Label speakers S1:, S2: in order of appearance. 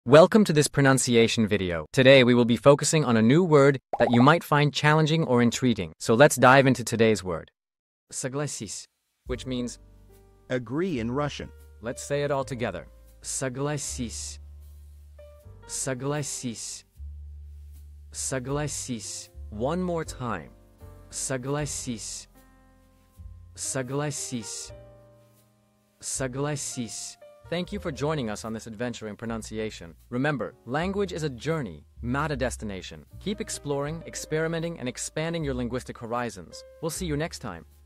S1: Welcome to this pronunciation video. Today we will be focusing on a new word that you might find challenging or intriguing. So let's dive into today's word. Согласись, which means
S2: agree in Russian.
S1: let's say it all together. Согласись. Согласись. Согласись. One more time. Согласись. Согласись. Согласись. Thank you for joining us on this adventure in pronunciation. Remember, language is a journey, not a destination. Keep exploring, experimenting, and expanding your linguistic horizons. We'll see you next time.